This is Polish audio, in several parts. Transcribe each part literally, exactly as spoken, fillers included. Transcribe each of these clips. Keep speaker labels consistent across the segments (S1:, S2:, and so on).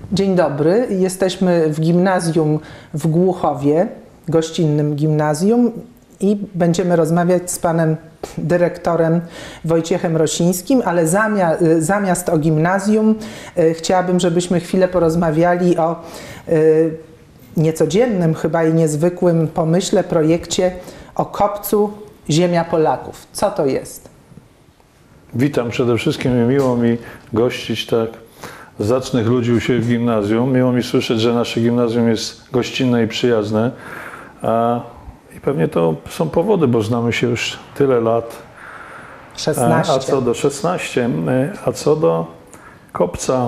S1: Dzień dobry, jesteśmy w gimnazjum w Głuchowie, gościnnym gimnazjum i będziemy rozmawiać z panem dyrektorem Wojciechem Rosińskim, ale zamiast, zamiast o gimnazjum y, chciałabym, żebyśmy chwilę porozmawiali o y, niecodziennym chyba i niezwykłym pomyśle, projekcie o kopcu Ziemia Polaków. Co to jest?
S2: Witam przede wszystkim, miło mi gościć tak zacnych ludzi u siebie w gimnazjum. Miło mi słyszeć, że nasze gimnazjum jest gościnne i przyjazne. A, I pewnie to są powody, bo znamy się już tyle lat.
S1: szesnaście.
S2: A, a co do szesnaście, a co do kopca,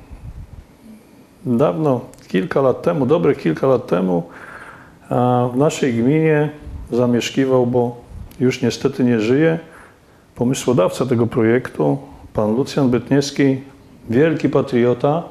S2: dawno, kilka lat temu, dobre kilka lat temu, a w naszej gminie zamieszkiwał, bo już niestety nie żyje, pomysłodawca tego projektu, pan Lucjan Bytniewski, wielki patriota,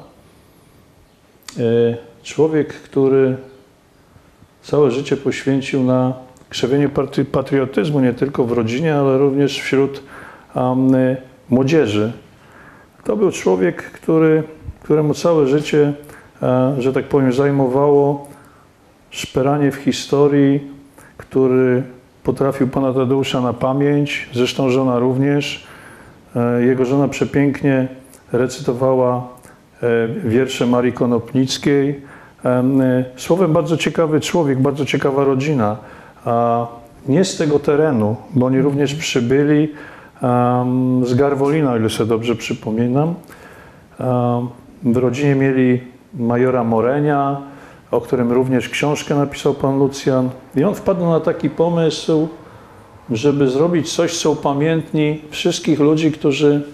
S2: człowiek, który całe życie poświęcił na krzewienie patriotyzmu, nie tylko w rodzinie, ale również wśród um, młodzieży. To był człowiek, który, któremu całe życie, e, że tak powiem, zajmowało szperanie w historii, który potrafił pana Tadeusza na pamięć, zresztą żona również. E, jego żona przepięknie recytowała e, wiersze Marii Konopnickiej. E, słowem, bardzo ciekawy człowiek, bardzo ciekawa rodzina. A nie z tego terenu, bo oni również przybyli um, z Garwolina, o ile sobie dobrze przypominam. Um, w rodzinie mieli majora Morenia, o którym również książkę napisał pan Lucjan. I on wpadł na taki pomysł, żeby zrobić coś, co upamiętni wszystkich ludzi, którzy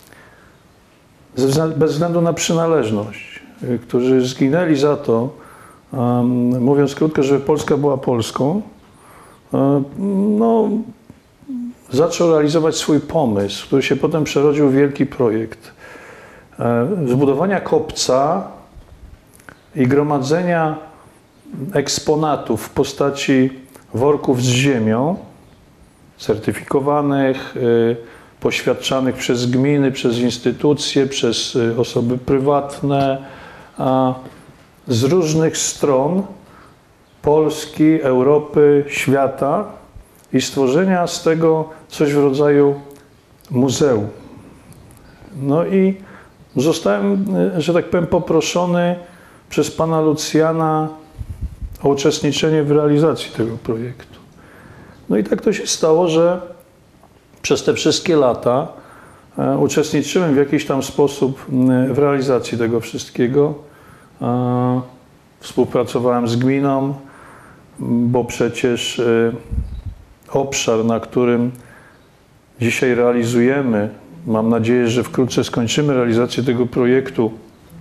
S2: bez względu na przynależność, którzy zginęli za to, um, mówiąc krótko, żeby Polska była Polską, um, no, zaczął realizować swój pomysł, który się potem przerodził w wielki projekt um, zbudowania kopca i gromadzenia eksponatów w postaci worków z ziemią, certyfikowanych, y, poświadczanych przez gminy, przez instytucje, przez y, osoby prywatne, a z różnych stron Polski, Europy, świata i stworzenia z tego coś w rodzaju muzeum. No i zostałem, że tak powiem, poproszony przez pana Lucjana o uczestniczenie w realizacji tego projektu. No i tak to się stało, że przez te wszystkie lata e, uczestniczyłem w jakiś tam sposób w realizacji tego wszystkiego. E, współpracowałem z gminą, bo przecież e, obszar, na którym dzisiaj realizujemy, mam nadzieję, że wkrótce skończymy realizację tego projektu,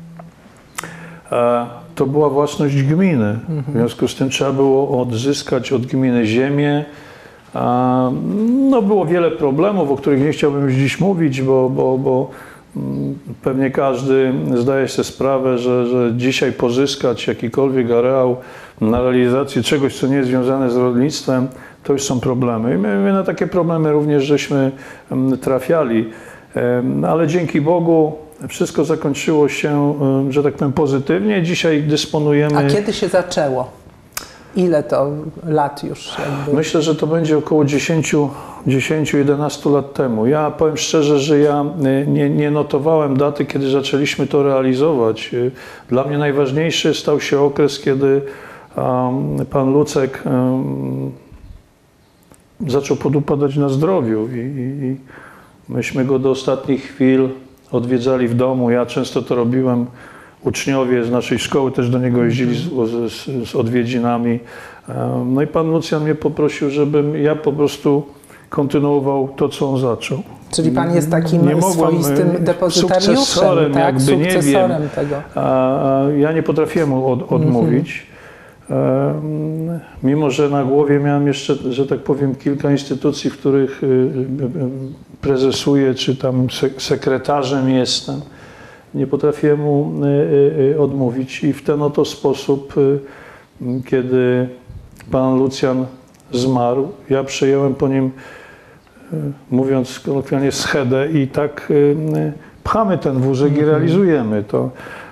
S2: e, to była własność gminy. W związku z tym trzeba było odzyskać od gminy ziemię. No, było wiele problemów, o których nie chciałbym już dziś mówić, bo, bo, bo pewnie każdy zdaje sobie sprawę, że, że dzisiaj pozyskać jakikolwiek areał na realizację czegoś, co nie jest związane z rolnictwem, to już są problemy. I my, my na takie problemy również żeśmy trafiali. Ale dzięki Bogu wszystko zakończyło się, że tak powiem, pozytywnie. Dzisiaj dysponujemy...
S1: A kiedy się zaczęło? Ile to lat już? Jakby?
S2: Myślę, że to będzie około dziesięć do jedenastu lat temu. Ja powiem szczerze, że ja nie, nie notowałem daty, kiedy zaczęliśmy to realizować. Dla mnie najważniejszy stał się okres, kiedy um, pan Lucek um, zaczął podupadać na zdrowiu i, i, i myśmy go do ostatnich chwil odwiedzali w domu. Ja często to robiłem. Uczniowie z naszej szkoły też do niego jeździli z, z, z odwiedzinami. No i pan Lucjan mnie poprosił, żebym ja po prostu kontynuował to, co on zaczął.
S1: Czyli pan jest takim
S2: nie
S1: swoistym depozytariuszem,
S2: sukcesorem,
S1: tak?
S2: jakby,
S1: Sukcesorem
S2: nie wiem.
S1: tego.
S2: A, a ja nie potrafiłem mu od, odmówić. Mm-hmm. e, mimo, że na głowie miałem jeszcze, że tak powiem, kilka instytucji, w których y, y, y, prezesuję, czy tam sek- sekretarzem jestem. Nie potrafiłem mu odmówić i w ten oto sposób, kiedy pan Lucjan zmarł, ja przejąłem po nim, mówiąc kolokwialnie, schedę i tak pchamy ten wózek i realizujemy to.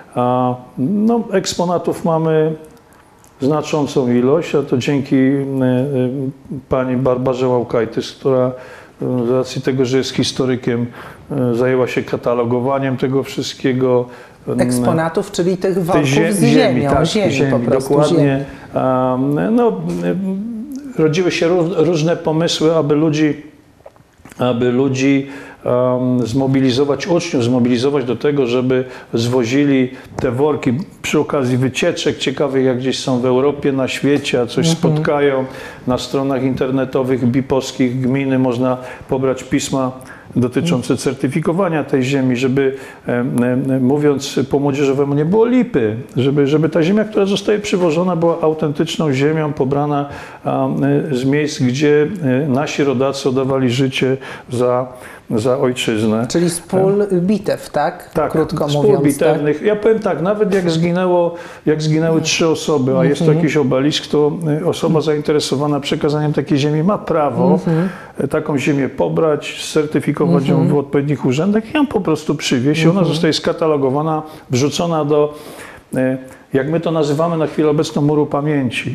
S2: A, no, eksponatów mamy znaczącą ilość, a to dzięki y, y, pani Barbarze Łałkajtys, która z racji tego, że jest historykiem, zajęła się katalogowaniem tego wszystkiego.
S1: Eksponatów, czyli tych worków
S2: zie
S1: z ziemią,
S2: ziemi, tak,
S1: ziemi,
S2: ziemi
S1: po prostu.
S2: dokładnie.
S1: Ziemi.
S2: No, rodziły się różne pomysły, aby ludzi, aby ludzi um, zmobilizować, uczniów zmobilizować do tego, żeby zwozili te worki przy okazji wycieczek ciekawych, jak gdzieś są w Europie, na świecie, a coś mhm. spotkają. Na stronach internetowych bipowskich gminy można pobrać pisma dotyczące certyfikowania tej ziemi, żeby, e, e, mówiąc po młodzieżowemu, nie było lipy, żeby, żeby ta ziemia, która zostaje przywożona, była autentyczną ziemią, pobrana a, e, z miejsc, gdzie e, nasi rodacy oddawali życie za, za ojczyznę.
S1: Czyli z pól bitew, tak?
S2: Tak,
S1: krótko
S2: z pól
S1: mówiąc.
S2: bitewnych.
S1: Tak?
S2: Ja powiem tak, nawet jak, zginęło, jak zginęły trzy osoby, a jest to jakiś obelisk, to osoba zainteresowana przekazaniem takiej ziemi ma prawo taką ziemię pobrać, certyfikować ją w odpowiednich urzędach i ją po prostu przywieźć. Ona zostaje skatalogowana, wrzucona do, jak my to nazywamy na chwilę obecną, muru pamięci.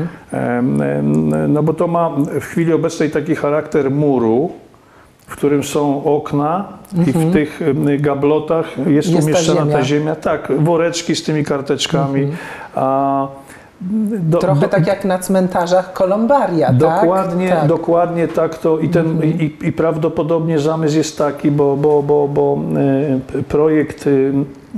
S2: No bo to ma w chwili obecnej taki charakter muru, w którym są okna mhm. i w tych gablotach jest, jest umieszczona ta ziemia. ta ziemia. Tak, woreczki z tymi karteczkami. Mhm. A, do,
S1: Trochę
S2: do,
S1: tak jak na cmentarzach Kolumbaria,
S2: dokładnie,
S1: tak?
S2: Dokładnie tak to i, ten, mhm. i, i prawdopodobnie zamysł jest taki, bo, bo, bo, bo y, projekt y,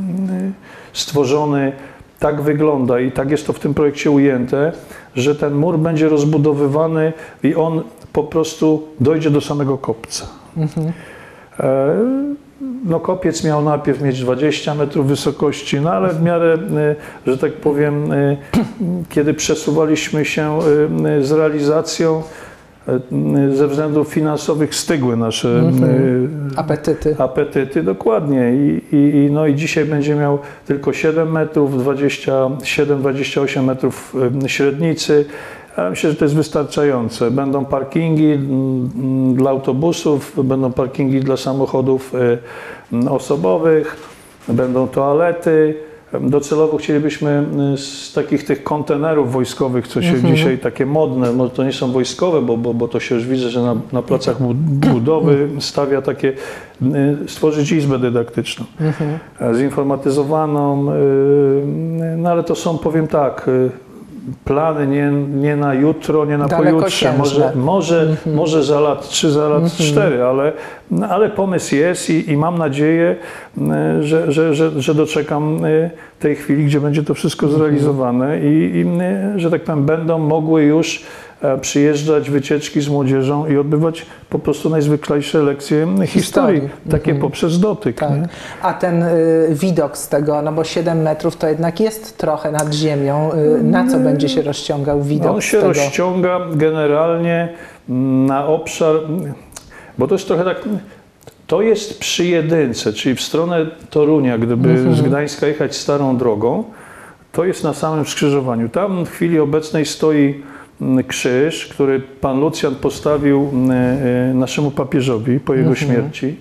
S2: stworzony tak wygląda i tak jest to w tym projekcie ujęte, że ten mur będzie rozbudowywany i on po prostu dojdzie do samego kopca. Mhm. E, no kopiec miał najpierw mieć dwadzieścia metrów wysokości, no ale w miarę, e, że tak powiem, e, kiedy przesuwaliśmy się e, z realizacją, e, ze względów finansowych stygły nasze
S1: mhm. e, apetyty.
S2: Apetyty, dokładnie. I, i, no i dzisiaj będzie miał tylko siedem metrów, dwadzieścia siedem dwadzieścia osiem metrów średnicy. Ja myślę, że to jest wystarczające. Będą parkingi dla autobusów, będą parkingi dla samochodów osobowych, będą toalety. Docelowo chcielibyśmy z takich tych kontenerów wojskowych, co się mhm. dzisiaj takie modne, może to nie są wojskowe, bo, bo, bo to się już widzę, że na, na placach budowy stawia takie, stworzyć izbę dydaktyczną, mhm. zinformatyzowaną, no ale to są, powiem tak, plany nie, nie na jutro, nie na pojutrze, może, może, mm-hmm. może za lat trzy, za lat mm-hmm. cztery, ale, no, ale pomysł jest i, i mam nadzieję, że, że, że, że doczekam tej chwili, gdzie będzie to wszystko zrealizowane i, i że tak powiem, będą mogły już przyjeżdżać wycieczki z młodzieżą i odbywać po prostu najzwyklejsze lekcje historii, historii. takie mhm. poprzez dotyk.
S1: Tak. A ten y, widok z tego, no bo siedem metrów to jednak jest trochę nad ziemią, y, na co będzie się rozciągał widok
S2: On się
S1: z tego?
S2: rozciąga generalnie na obszar, bo to jest trochę tak, to jest przy jedynce, czyli w stronę Torunia, gdyby mhm. z Gdańska jechać starą drogą, to jest na samym skrzyżowaniu. Tam w chwili obecnej stoi krzyż, który pan Lucjan postawił naszemu papieżowi po jego mhm. śmierci.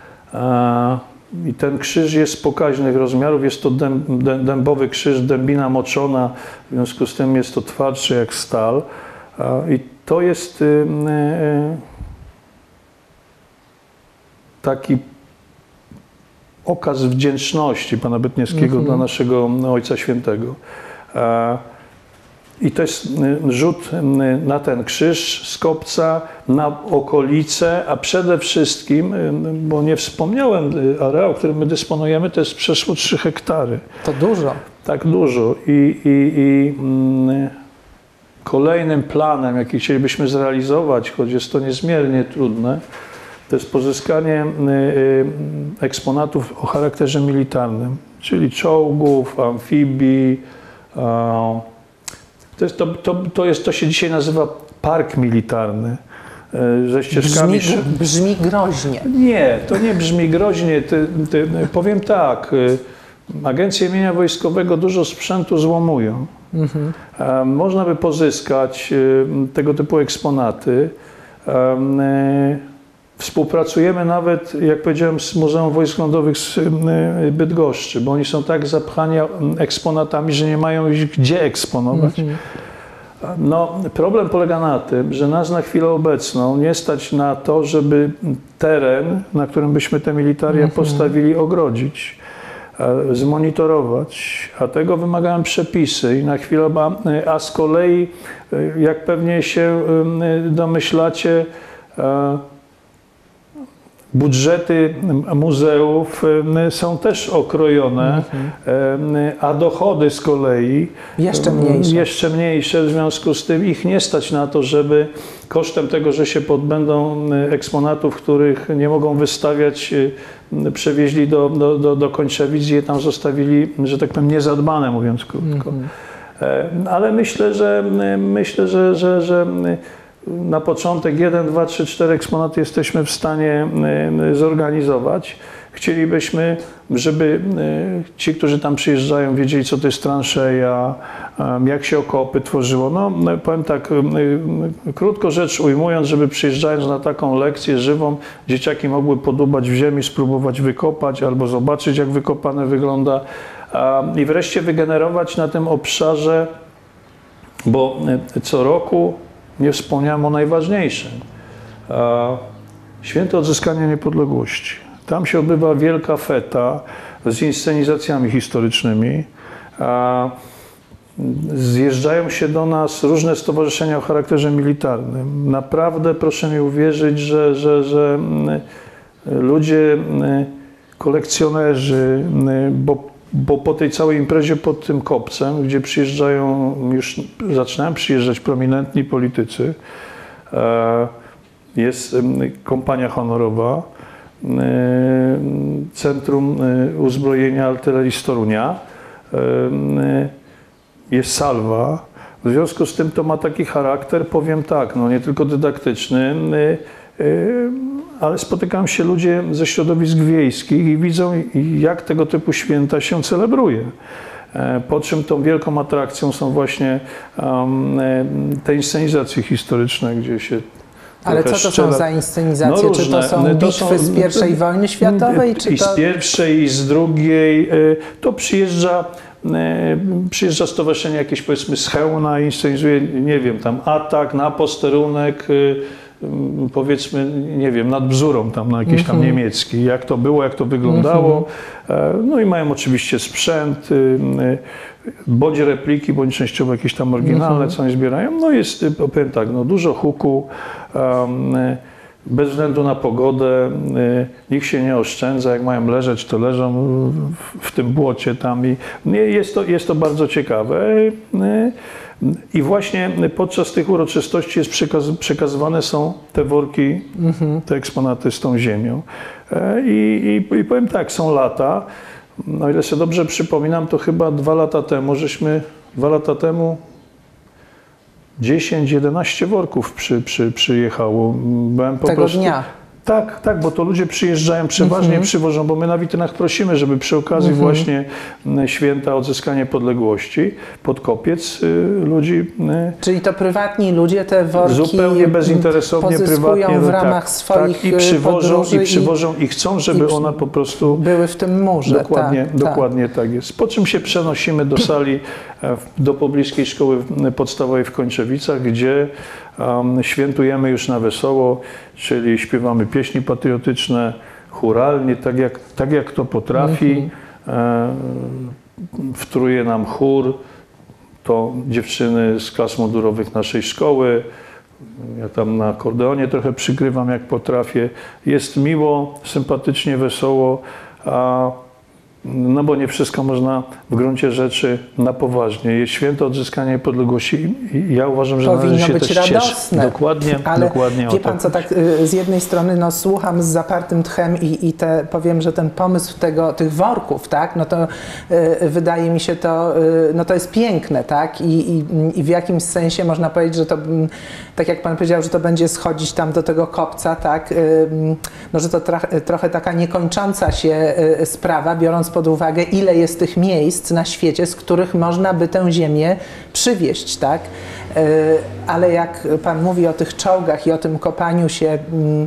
S2: I ten krzyż jest pokaźnych rozmiarów. Jest to dęb, dębowy krzyż, dębina moczona, w związku z tym jest to twardszy jak stal. I to jest taki okaz wdzięczności pana Bytniewskiego mhm. dla naszego Ojca Świętego. I to jest rzut na ten krzyż z kopca, na okolice, a przede wszystkim, bo nie wspomniałem, areał, którym my dysponujemy, to jest przeszło trzy hektary.
S1: To dużo.
S2: Tak dużo. I, i, i kolejnym planem, jaki chcielibyśmy zrealizować, choć jest to niezmiernie trudne, to jest pozyskanie eksponatów o charakterze militarnym, czyli czołgów, amfibii. To, jest, to, to, to, jest, to się dzisiaj nazywa park militarny. Ze ścieżkami...
S1: Brzmi, brzmi groźnie.
S2: Nie, to nie brzmi groźnie. Ty, ty, powiem tak, agencje mienia wojskowego dużo sprzętu złomują. Mhm. Można by pozyskać tego typu eksponaty w Współpracujemy nawet, jak powiedziałem, z Muzeum Wojsk Lądowych z Bydgoszczy, bo oni są tak zapchani eksponatami, że nie mają ich gdzie eksponować. Mm-hmm. No, problem polega na tym, że nas na chwilę obecną nie stać na to, żeby teren, na którym byśmy te militaria mm-hmm. postawili, ogrodzić, zmonitorować, a tego wymagają przepisy i na chwilę, a z kolei, jak pewnie się domyślacie, budżety muzeów są też okrojone, mm-hmm. a dochody z kolei
S1: jeszcze mniejsze.
S2: jeszcze mniejsze. W związku z tym ich nie stać na to, żeby kosztem tego, że się pozbędą eksponatów, których nie mogą wystawiać, przewieźli do, do, do, do Kończewic i tam zostawili, że tak powiem, niezadbane, mówiąc krótko. Mm-hmm. Ale myślę, że myślę, że, że, że na początek jeden, dwa, trzy, cztery eksponaty jesteśmy w stanie zorganizować. Chcielibyśmy, żeby ci, którzy tam przyjeżdżają, wiedzieli, co to jest transzeja, jak się okopy tworzyło. No, powiem tak, krótko rzecz ujmując, żeby przyjeżdżając na taką lekcję żywą, dzieciaki mogły podubać w ziemi, spróbować wykopać albo zobaczyć, jak wykopane wygląda. I wreszcie wygenerować na tym obszarze, bo co roku nie wspomniałem o najważniejszym. Święto Odzyskania Niepodległości. Tam się odbywa wielka feta z inscenizacjami historycznymi. Zjeżdżają się do nas różne stowarzyszenia o charakterze militarnym. Naprawdę proszę mi uwierzyć, że, że, że ludzie, kolekcjonerzy, bo Bo po tej całej imprezie pod tym kopcem, gdzie przyjeżdżają, już zaczynają przyjeżdżać prominentni politycy, jest kompania honorowa, Centrum Uzbrojenia Artylerii z Torunia, jest salwa. W związku z tym to ma taki charakter, powiem tak, no nie tylko dydaktyczny, ale spotykają się ludzie ze środowisk wiejskich i widzą, jak tego typu święta się celebruje. Po czym tą wielką atrakcją są właśnie um, te inscenizacje historyczne, gdzie się
S1: Ale co to
S2: szczela...
S1: są za inscenizacje?
S2: No
S1: czy to są
S2: to
S1: bitwy
S2: są,
S1: z pierwszej wojny światowej? Czy
S2: I
S1: to...
S2: z pierwszej, i z drugiej. To przyjeżdża, przyjeżdża stowarzyszenie jakieś, powiedzmy, z Chełna i inscenizuje, nie wiem, tam atak na posterunek, powiedzmy, nie wiem, nad Bzurą tam na jakiś tam mm-hmm. niemiecki, jak to było, jak to wyglądało. Mm-hmm. No i mają oczywiście sprzęt, bądź repliki, bądź częściowo jakieś tam oryginalne, mm-hmm. co oni zbierają. No jest, powiem tak, no dużo huku, um, bez względu na pogodę, nikt się nie oszczędza, jak mają leżeć, to leżą w, w tym błocie tam i jest to, jest to bardzo ciekawe. I właśnie podczas tych uroczystości jest przekaz przekazywane są te worki, mm-hmm. te eksponaty z tą ziemią. I, i, I powiem tak, są lata, no ile sobie dobrze przypominam, to chyba dwa lata temu, żeśmy, dwa lata temu dziesięć jedenaście worków przy, przy, przyjechało. Byłem po
S1: Tego
S2: prostu,
S1: dnia.
S2: Tak, tak, bo to ludzie przyjeżdżają, przeważnie mm-hmm. przywożą, bo my na witrynach prosimy, żeby przy okazji mm-hmm. właśnie święta Odzyskania Niepodległości pod kopiec y, ludzi... Y,
S1: Czyli to prywatni ludzie te worki
S2: zupełnie bezinteresownie, prywatnie
S1: w ramach
S2: tak,
S1: swoich
S2: tak, i przywożą, i przywożą i,
S1: i
S2: chcą, żeby
S1: i
S2: ona po prostu...
S1: były w tym murze.
S2: Dokładnie,
S1: tak,
S2: dokładnie tak. tak jest. Po czym się przenosimy do sali, do pobliskiej szkoły podstawowej w Kończewicach, gdzie um, świętujemy już na wesoło, czyli śpiewamy pieśni patriotyczne, chóralnie, tak jak, tak jak to potrafi. Mm-hmm. e, wtruje nam chór, to dziewczyny z klas mundurowych naszej szkoły. Ja tam na akordeonie trochę przygrywam, jak potrafię. Jest miło, sympatycznie, wesoło, a no bo nie wszystko można w gruncie rzeczy na poważnie. Jest święto Odzyskania Niepodległości i ja uważam, że
S1: powinno
S2: należy się
S1: być
S2: też
S1: radosne.
S2: cieszyć. Dokładnie,
S1: ale
S2: dokładnie
S1: wie
S2: o
S1: pan
S2: to.
S1: co, tak z jednej strony no, słucham z zapartym tchem i, i te, powiem, że ten pomysł tego, tych worków, tak, no to y, wydaje mi się to, y, no to jest piękne, tak, I, i, i w jakimś sensie można powiedzieć, że to, tak jak pan powiedział, że to będzie schodzić tam do tego kopca, tak, y, no, że to tra- trochę taka niekończąca się y, sprawa, biorąc pod uwagę, ile jest tych miejsc na świecie, z których można by tę ziemię przywieźć, tak? Ale jak pan mówi o tych czołgach i o tym kopaniu się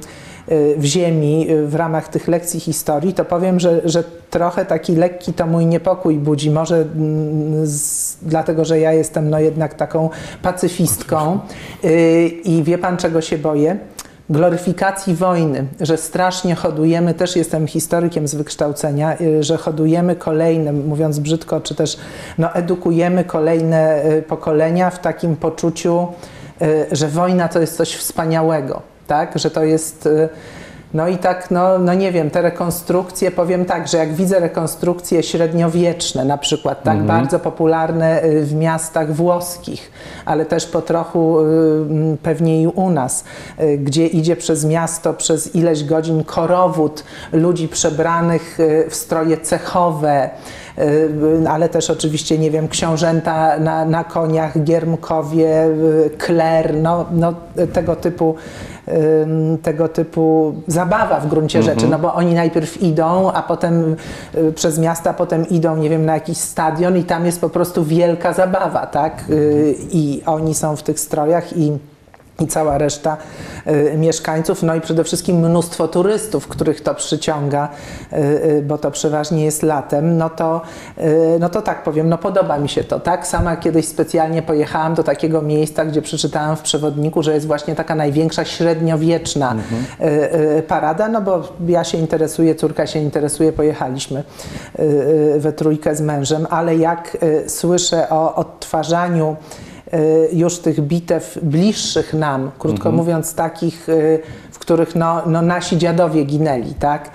S1: w ziemi w ramach tych lekcji historii, to powiem, że, że trochę taki lekki to mój niepokój budzi. Może z, dlatego, że ja jestem no jednak taką pacyfistką i wie pan, czego się boję? Gloryfikacji wojny, że strasznie hodujemy, też jestem historykiem z wykształcenia, że hodujemy kolejne, mówiąc brzydko, czy też no, edukujemy kolejne pokolenia w takim poczuciu, że wojna to jest coś wspaniałego, tak? Że to jest... No i tak, no, no nie wiem, te rekonstrukcje, powiem tak, że jak widzę rekonstrukcje średniowieczne na przykład, tak,
S2: Mhm.
S1: bardzo popularne w miastach włoskich, ale też po trochu y, pewnie i u nas, y, gdzie idzie przez miasto przez ileś godzin korowód ludzi przebranych y, w stroje cechowe, y, ale też oczywiście, nie wiem, książęta na, na koniach, giermkowie, y, kler, no, no tego typu tego typu zabawa w gruncie
S2: Mhm.
S1: rzeczy, no bo oni najpierw idą, a potem y, przez miasta, potem idą, nie wiem, na jakiś stadion i tam jest po prostu wielka zabawa, tak? Y, I oni są w tych strojach i i cała reszta y, mieszkańców, no i przede wszystkim mnóstwo turystów, których to przyciąga, y, y, bo to przeważnie jest latem, no to, y, no to tak powiem, no podoba mi się to, tak? Sama kiedyś specjalnie pojechałam do takiego miejsca, gdzie przeczytałam w przewodniku, że jest właśnie taka największa średniowieczna mhm. y, y, parada, no bo ja się interesuję, córka się interesuje, pojechaliśmy y, y, we trójkę z mężem, ale jak y, słyszę o odtwarzaniu już tych bitew bliższych nam, krótko mhm. mówiąc takich, w których no, no nasi dziadowie ginęli, tak?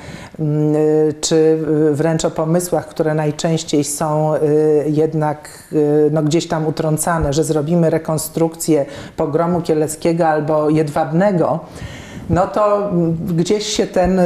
S1: Czy wręcz o pomysłach, które najczęściej są jednak no, gdzieś tam utrącane, że zrobimy rekonstrukcję pogromu kieleckiego albo jedwabnego, no to gdzieś się ten...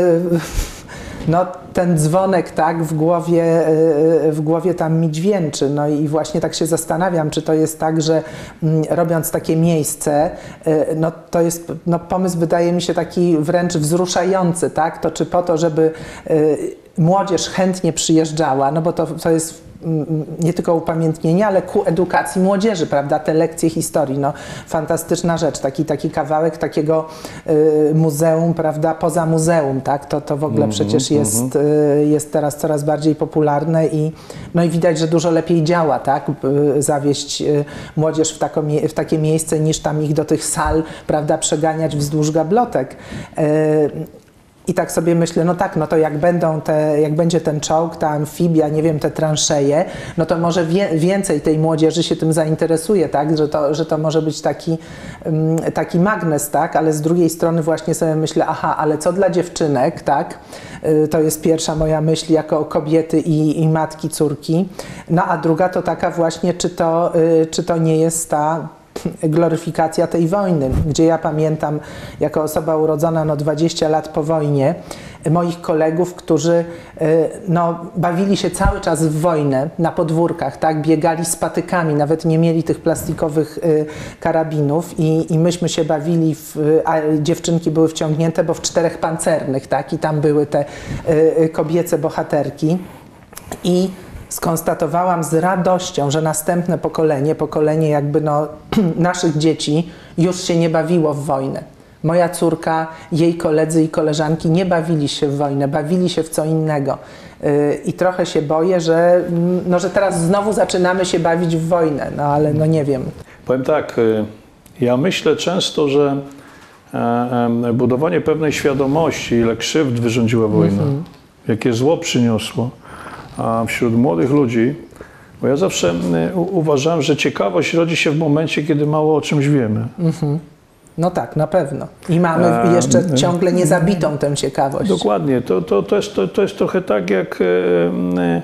S1: No, ten dzwonek, tak, w głowie, w głowie tam mi dźwięczy. No i właśnie tak się zastanawiam, czy to jest tak, że mm, robiąc takie miejsce, no to jest, no pomysł wydaje mi się taki wręcz wzruszający, tak, to czy po to, żeby y, młodzież chętnie przyjeżdżała, no bo to, to jest nie tylko upamiętnienie, ale ku edukacji młodzieży, prawda, te lekcje historii, no fantastyczna rzecz, taki, taki kawałek takiego y, muzeum, prawda, poza muzeum, tak, to, to w ogóle mm-hmm, przecież jest, mm-hmm. y, jest teraz coraz bardziej popularne i no i widać, że dużo lepiej działa, tak, y, zawieźć y, młodzież w, taką, w takie miejsce, niż tam ich do tych sal, prawda, przeganiać wzdłuż gablotek. Y, I tak sobie myślę, no tak, no to jak będą te, jak będzie ten czołg, ta amfibia, nie wiem, te transzeje, no to może wie, więcej tej młodzieży się tym zainteresuje, tak, że to, że to może być taki, um, taki magnes, tak, ale z drugiej strony właśnie sobie myślę, aha, ale co dla dziewczynek, tak, y, to jest pierwsza moja myśl jako kobiety i, i matki, córki, no a druga to taka właśnie, czy to, y, czy to nie jest ta gloryfikacja tej wojny, gdzie ja pamiętam jako osoba urodzona no dwadzieścia lat po wojnie, moich kolegów, którzy no, bawili się cały czas w wojnę na podwórkach, tak, biegali z patykami, nawet nie mieli tych plastikowych karabinów i, i myśmy się bawili, w, a dziewczynki były wciągnięte, bo w czterech pancernych, tak, i tam były te kobiece bohaterki i skonstatowałam z radością, że następne pokolenie, pokolenie jakby no, naszych dzieci już się nie bawiło w wojnę. Moja córka, jej koledzy i koleżanki nie bawili się w wojnę, bawili się w co innego. Yy, I trochę się boję, że, no, że teraz znowu zaczynamy się bawić w wojnę, no ale no nie wiem.
S2: Powiem tak, ja myślę często, że budowanie pewnej świadomości, ile krzywd wyrządziła wojna, mm-hmm. jakie zło przyniosło, a wśród młodych ludzi, bo ja zawsze u, uważam, że ciekawość rodzi się w momencie, kiedy mało o czymś wiemy.
S1: Mm-hmm. No tak, na pewno. I mamy e, jeszcze e, ciągle niezabitą tę ciekawość.
S2: Dokładnie. To, to, to, jest, to, to jest trochę tak jak e, e,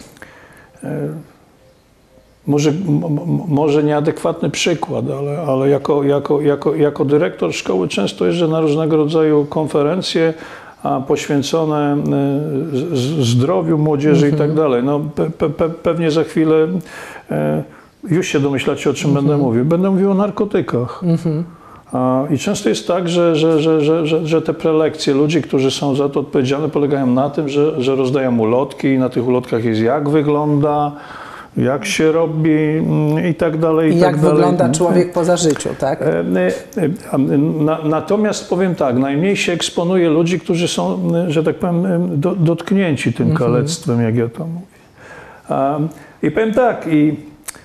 S2: może, m, może nieadekwatny przykład, ale, ale jako, jako, jako, jako dyrektor szkoły często jeżdżę na różnego rodzaju konferencje poświęcone zdrowiu młodzieży mm-hmm. i tak dalej. No, pe, pe, pewnie za chwilę e, już się domyślacie, o czym mm-hmm. będę mówił. Będę mówił o narkotykach. Mm-hmm. A, I często jest tak, że, że, że, że, że, że te prelekcje ludzi, którzy są za to odpowiedzialni, polegają na tym, że, że rozdają ulotki i na tych ulotkach jest jak wygląda, jak się robi i tak dalej.
S1: I,
S2: i
S1: jak
S2: tak dalej.
S1: wygląda człowiek po zażyciu, tak?
S2: Na, natomiast powiem tak, najmniej się eksponuje ludzi, którzy są, że tak powiem, do, dotknięci tym
S1: Mhm.
S2: kalectwem, jak ja to mówię. Um, I powiem tak, i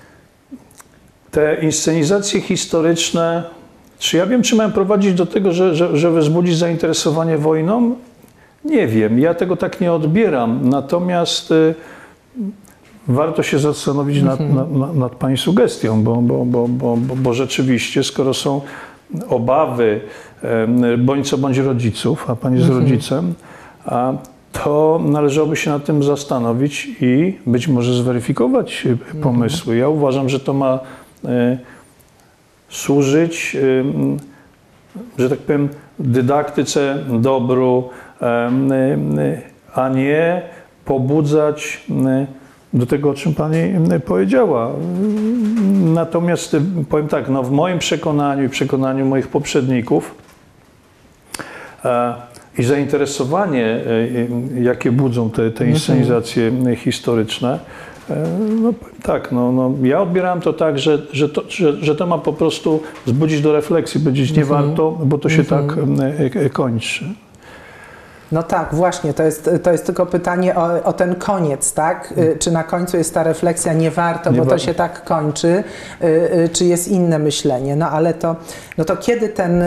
S2: te inscenizacje historyczne, czy ja wiem, czy mają prowadzić do tego, że, że, że wzbudzić zainteresowanie wojną? Nie wiem, ja tego tak nie odbieram, natomiast y, warto się zastanowić mhm. nad, nad, nad Pani sugestią, bo, bo, bo, bo, bo rzeczywiście, skoro są obawy, y, bądź co bądź rodziców, a Pani mhm. z rodzicem, a to należałoby się nad tym zastanowić i być może zweryfikować pomysły. Ja uważam, że to ma y, służyć, y, że tak powiem, dydaktyce, dobru, y, y, a nie pobudzać y, do tego, o czym Pani y, powiedziała. Natomiast y, powiem tak, no w moim przekonaniu i przekonaniu moich poprzedników y, i zainteresowanie, jakie budzą te, te inscenizacje mhm. historyczne, no tak, no, no, ja odbieram to tak, że, że, to, że, że to ma po prostu wzbudzić do refleksji, powiedzieć nie mhm. warto, bo to się mhm. tak kończy.
S1: No tak, właśnie, to jest, to jest tylko pytanie o, o ten koniec, tak? Czy na końcu jest ta refleksja nie warto,
S2: nie
S1: bo
S2: warto.
S1: to się tak kończy, czy jest inne myślenie. No ale to, no to kiedy ten...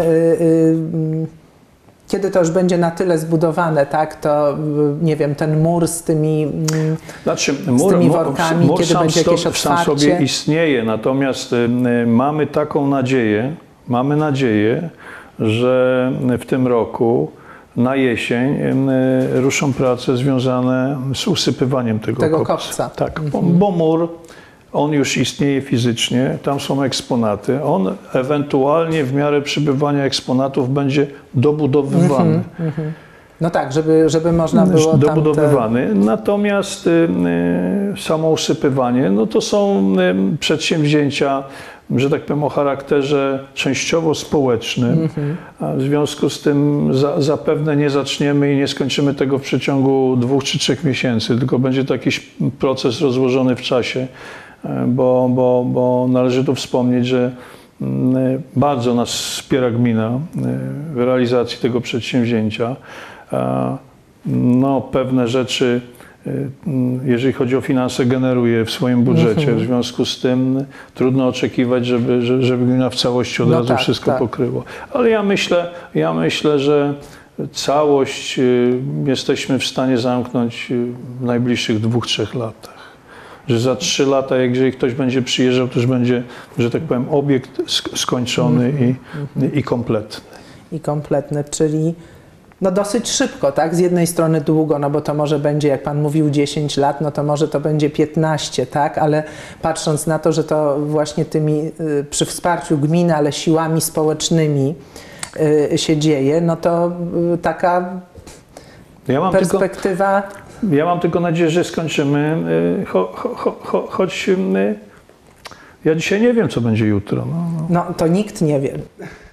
S1: Kiedy to już będzie na tyle zbudowane, tak, to nie wiem, ten mur z tymi,
S2: znaczy,
S1: z
S2: mur,
S1: tymi
S2: mur,
S1: workami,
S2: mur
S1: kiedy
S2: sam
S1: będzie jakieś otwarcie?
S2: sam sobie istnieje, natomiast y, mamy taką nadzieję, mamy nadzieję, że w tym roku na jesień y, ruszą prace związane z usypywaniem tego,
S1: tego
S2: kopca.
S1: kopca.
S2: Tak,
S1: mhm.
S2: bo, bo mur, on już istnieje fizycznie, tam są eksponaty. On ewentualnie w miarę przybywania eksponatów będzie dobudowywany.
S1: Mm-hmm, mm-hmm. No tak, żeby, żeby można było
S2: dobudowywany.
S1: Tamte...
S2: Natomiast y, y, samo usypywanie, no to są y, przedsięwzięcia, że tak powiem, o charakterze częściowo społecznym. Mm-hmm. A w związku z tym za, zapewne nie zaczniemy i nie skończymy tego w przeciągu dwóch czy trzech miesięcy, tylko będzie to jakiś proces rozłożony w czasie. Bo, bo, bo należy tu wspomnieć, że bardzo nas wspiera gmina w realizacji tego przedsięwzięcia. No, pewne rzeczy, jeżeli chodzi o finanse, generuje w swoim budżecie. W związku z tym trudno oczekiwać, żeby, żeby gmina w całości od
S1: no
S2: razu
S1: tak,
S2: wszystko
S1: tak.
S2: pokryła. Ale ja myślę, ja myślę, że całość jesteśmy w stanie zamknąć w najbliższych dwóch, trzech latach. Że za trzy lata, jeżeli ktoś będzie przyjeżdżał, to już będzie, że tak powiem, obiekt skończony mm-hmm. i, i kompletny.
S1: I kompletny, czyli no dosyć szybko, tak? Z jednej strony długo, no bo to może będzie, jak Pan mówił, dziesięć lat, no to może to będzie piętnaście, tak? Ale patrząc na to, że to właśnie tymi, przy wsparciu gminy, ale siłami społecznymi się dzieje, no to taka
S2: ja mam
S1: perspektywa...
S2: Tylko... Ja mam tylko nadzieję, że skończymy, cho, cho, cho, choć ja dzisiaj nie wiem, co będzie jutro. No,
S1: no. no to nikt nie wie.